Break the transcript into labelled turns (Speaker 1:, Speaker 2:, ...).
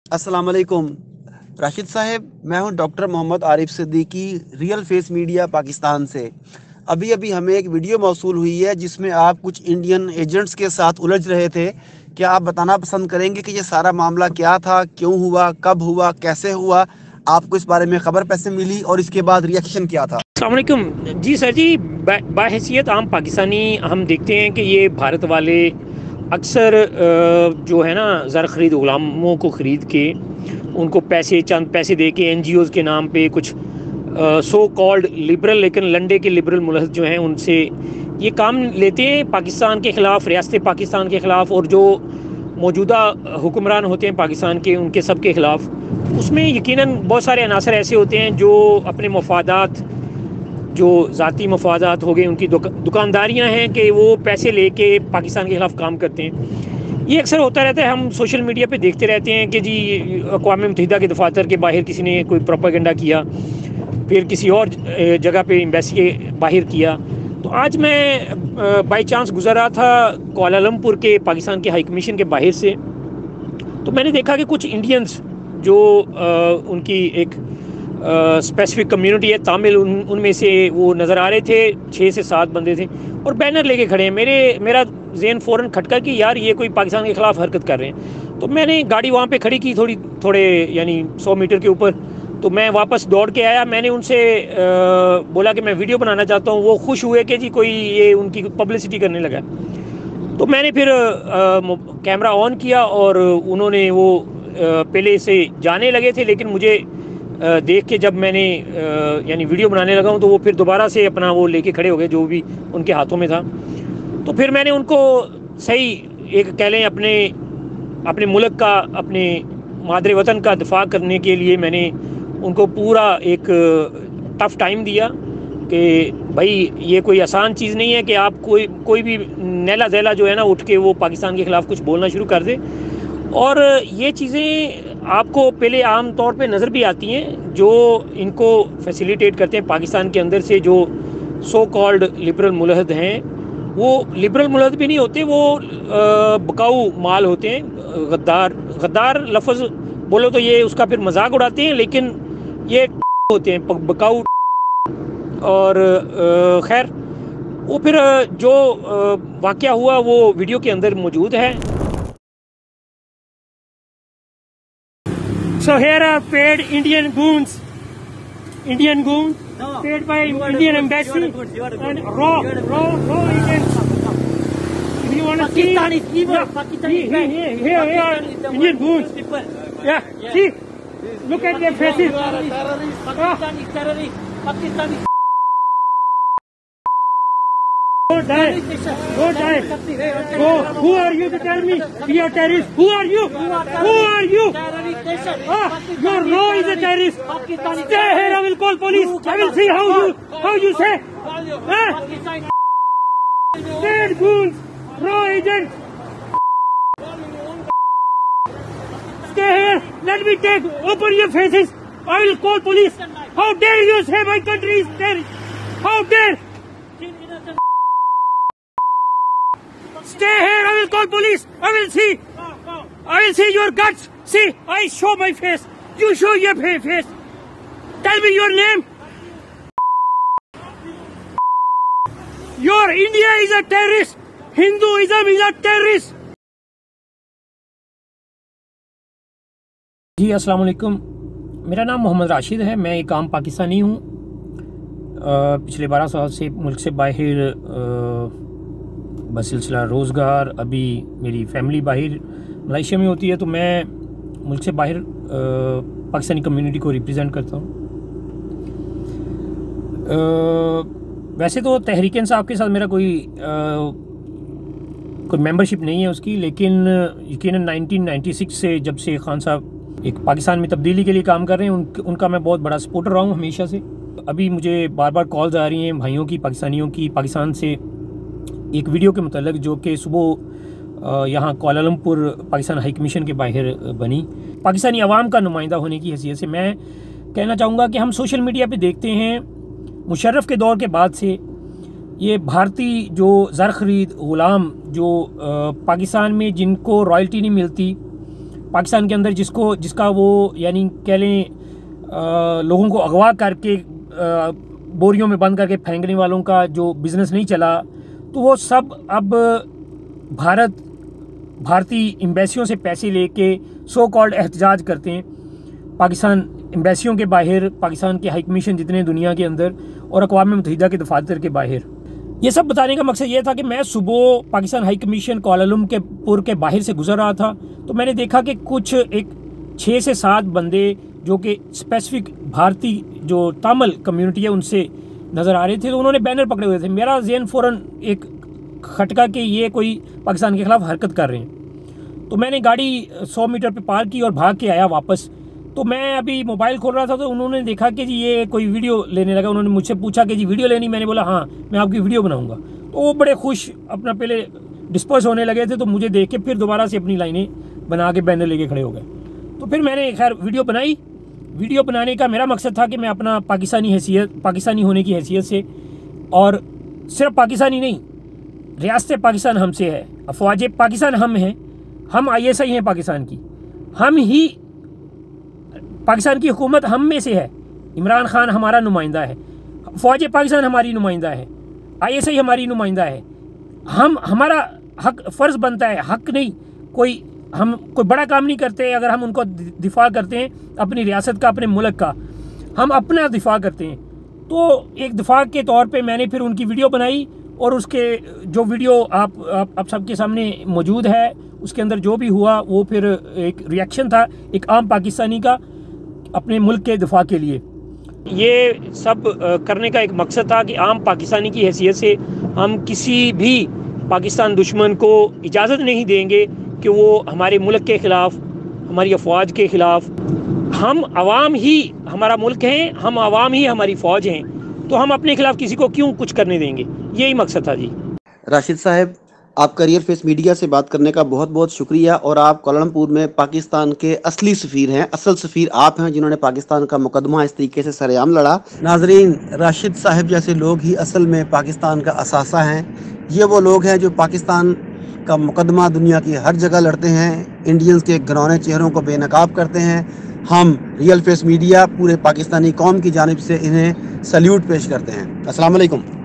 Speaker 1: अस्सलाम वालेकुम राशिद साहब। मैं हूं doctor Mohammad Arif Siddiqui, real face media Pakistan से। अभी अभी हमें एक वीडियो मौसूल हुई है जिसमें आप कुछ इंडियन एजेंट्स के साथ उलझ रहे थे। क्या आप बताना पसंद करेंगे कि ये सारा मामला क्या था, क्यों हुआ, कब हुआ, कैसे हुआ? आपको इस बारे में खबर कैसे मिली और इसके बाद रिएक्शन क्या था?
Speaker 2: अस्सलाम वालेकुम जी सर जी। बाहैसियत आम पाकिस्तानी हम देखते हैं कि ये भारत वाले अक्सर जो है ना ज़र ख़रीद ग़ुलामों को ख़रीद के उनको चंद पैसे दे के NGOs के नाम पे कुछ सो कॉल्ड लिबरल लेकिन लंडे के लिबरल मुल्क जो हैं उनसे ये काम लेते हैं पाकिस्तान के ख़िलाफ़, रियासत पाकिस्तान के ख़िलाफ़, और जो मौजूदा हुक्मरान होते हैं पाकिस्तान के उनके सब के ख़िलाफ़। उसमें यकीनन बहुत सारे अनासर ऐसे होते हैं जो अपने मफादात, जो ज़ाती मफादात हो गए, उनकी दुकानदारियां हैं कि वो पैसे लेके पाकिस्तान के ख़िलाफ़ काम करते हैं। ये अक्सर होता रहता है, हम सोशल मीडिया पे देखते रहते हैं कि जी अक़वाम मुत्तहिदा के दफ़ातर के बाहर किसी ने कोई प्रोपेगेंडा किया, फिर किसी और जगह पे एम्बेसी के बाहर किया। तो आज मैं बाई चांस गुज़र रहा था कुआलालंपुर के पाकिस्तान के हाई कमीशन के बाहर से, तो मैंने देखा कि कुछ इंडियंस जो उनकी एक स्पेसिफिक कम्युनिटी है तामिल, उनमें से वो नज़र आ रहे थे। 6 से 7 बंदे थे और बैनर लेके खड़े हैं। मेरा ज़हन फ़ौरन खटका कि यार ये कोई पाकिस्तान के ख़िलाफ़ हरकत कर रहे हैं। तो मैंने गाड़ी वहाँ पे खड़ी की थोड़े यानी 100 मीटर के ऊपर। तो मैं वापस दौड़ के आया, मैंने उनसे बोला कि मैं वीडियो बनाना चाहता हूँ। वो खुश हुए कि जी कोई ये उनकी पब्लिसिटी करने लगा। तो मैंने फिर कैमरा ऑन किया और उन्होंने वो पहले से जाने लगे थे, लेकिन मुझे देख के जब मैंने यानी वीडियो बनाने लगा हूँ तो वो फिर दोबारा से अपना वो लेके खड़े हो गए जो भी उनके हाथों में था। तो फिर मैंने उनको सही एक कह लें अपने मुल्क का, अपने मादरे वतन का दिफा करने के लिए मैंने उनको पूरा एक टफ़ टाइम दिया कि भाई ये कोई आसान चीज़ नहीं है कि आप कोई भी नैला ज़ैला जो है ना उठ के वो पाकिस्तान के ख़िलाफ़ कुछ बोलना शुरू कर दे। और ये चीज़ें आपको पहले आम तौर पे नज़र भी आती हैं, जो इनको फैसिलिटेट करते हैं पाकिस्तान के अंदर से जो सो कॉल्ड लिबरल मुल्क हैं। वो लिबरल मुल्क भी नहीं होते, वो बकाऊ माल होते हैं। गद्दार लफ्ज़ बोलो तो ये उसका फिर मजाक उड़ाते हैं, लेकिन ये होते हैं बकाऊ। और खैर वो फिर जो वाक़या हुआ वो वीडियो के अंदर मौजूद है। So here are paid Indian goons, paid by Indian embassy and raw agents. If you want to see, here are Indian goons. Yeah, see, look at their faces. Terrorists. Go die. Go. Who are you to tell me we are terrorists? Who are you? Your law is a terrorist. Stay here. I will call police. I will see how you say. State goons, raw agents. Stay here. Let me open your faces. I will call police. How dare you say my country is terrorist? How dare? Stay here, I will call police. I will see your guts. See, I show my face. You show your face. Tell me your name. Your India is a terrorist. Hinduism is a terrorist. जी अस्सलाम वालेकुम, मेरा नाम मोहम्मद राशिद है। मैं एक आम पाकिस्तानी हूँ। पिछले 12 साल से मुल्क से बाहर बसिलसिला रोज़गार, अभी मेरी फैमिली बाहर मलेशिया में होती है, तो मैं मुल्क से बाहर पाकिस्तानी कम्युनिटी को रिप्रेजेंट करता हूँ। वैसे तो तहरीक इंसाफ के साथ मेरा कोई मेंबरशिप नहीं है उसकी, लेकिन यकीनन 1996 से जब से खान साहब एक पाकिस्तान में तब्दीली के लिए काम कर रहे हैं, उनका मैं बहुत बड़ा सपोर्टर रहा हूँ हमेशा से। अभी मुझे बार बार कॉल्स आ रही हैं भाइयों की, पाकिस्तानियों की, पाकिस्तान से एक वीडियो के मतलब जो कि सुबह यहाँ कुआलालंपुर पाकिस्तान हाई कमीशन के बाहर बनी। पाकिस्तानी अवाम का नुमाइंदा होने की हैसियत से मैं कहना चाहूँगा कि हम सोशल मीडिया पे देखते हैं मुशर्रफ के दौर के बाद से ये भारतीय जो ज़र ख़रीद ग़ुलाम जो पाकिस्तान में जिनको रॉयल्टी नहीं मिलती, पाकिस्तान के अंदर जिसका वो यानी कह लें लोगों को अगवा करके बोरियों में बंद करके फेंकने वालों का जो बिज़नेस नहीं चला, तो वो सब अब भारतीय एम्बेसियों से पैसे लेके सो कॉल्ड एहतजाज करते हैं पाकिस्तान एम्बेसियों के बाहर, पाकिस्तान के हाई कमीशन जितने दुनिया के अंदर और अक़वाम मुत्तहिदा के दफातर के बाहर। ये सब बताने का मकसद ये था कि मैं सुबह पाकिस्तान हाई कमीशन कोलालमपुर के बाहर से गुजर रहा था, तो मैंने देखा कि कुछ एक 6 से 7 बंदे जो कि स्पेसिफिक भारतीय जो तामिल कम्युनिटी है उनसे नज़र आ रहे थे, तो उन्होंने बैनर पकड़े हुए थे। मेरा ज़हन फ़ौरन एक खटका कि ये कोई पाकिस्तान के ख़िलाफ़ हरकत कर रहे हैं। तो मैंने गाड़ी 100 मीटर पे पार्क की और भाग के आया वापस। तो मैं अभी मोबाइल खोल रहा था तो उन्होंने देखा कि जी ये कोई वीडियो लेने लगा। उन्होंने मुझसे पूछा कि जी वीडियो लेनी? मैंने बोला हाँ, मैं आपकी वीडियो बनाऊँगा। तो वो बड़े खुश अपना पहले डिस्पर्स होने लगे थे, तो मुझे देख के फिर दोबारा से अपनी लाइनें बना के बैनर लेके खड़े हो गए। तो फिर मैंने खैर वीडियो बनाई। वीडियो बनाने का मेरा मकसद था कि मैं अपना पाकिस्तानी होने की हैसियत से, और सिर्फ पाकिस्तानी नहीं, रियासत पाकिस्तान हमसे है, अफवाज पाकिस्तान हम हैं, हम ISI हैं पाकिस्तान की, हम ही पाकिस्तान की हुकूमत हम में से है। इमरान खान हमारा नुमाइंदा है, फौज पाकिस्तान हमारी नुमाइंदा है, ISI हमारी नुमाइंदा है। हमारा हक फ़र्ज़ बनता है, हक नहीं, हम कोई बड़ा काम नहीं करते अगर हम उनको दिफा करते हैं अपनी रियासत का, अपने मुल्क का, हम अपना दिफा करते हैं। तो एक दिफा के तौर पे मैंने फिर उनकी वीडियो बनाई, और उसके जो वीडियो आप सबके सामने मौजूद है, उसके अंदर जो भी हुआ वो फिर एक रिएक्शन था एक आम पाकिस्तानी का अपने मुल्क के दिफा के लिए। ये सब करने का एक मकसद था कि आम पाकिस्तानी की हैसियत से हम किसी भी पाकिस्तान दुश्मन को इजाज़त नहीं देंगे कि वो हमारे मुल्क के ख़िलाफ़, हमारी अफवाज के ख़िलाफ़, हम आवाम ही हमारा मुल्क हैं, हम आवाम ही हमारी फ़ौज हैं, तो हम अपने खिलाफ़ किसी को क्यों कुछ करने देंगे, यही मकसद था जी।
Speaker 1: राशिद साहब, आपका रियल फेस मीडिया से बात करने का बहुत बहुत शुक्रिया। और आप कोलालमपुर में पाकिस्तान के असली सफ़ीर हैं, असल सफ़ीर आप हैं जिन्होंने पाकिस्तान का मुकदमा इस तरीके से सरेआम लड़ा। नाजरीन, राशिद साहब जैसे लोग ही असल में पाकिस्तान का असासा हैं। ये वो लोग हैं जो पाकिस्तान का मुकदमा दुनिया की हर जगह लड़ते हैं, इंडियंस के घिनौने चेहरों को बेनकाब करते हैं। हम रियल फेस मीडिया पूरे पाकिस्तानी कौम की जानिब से इन्हें सल्यूट पेश करते हैं। अस्सलाम वालेकुम।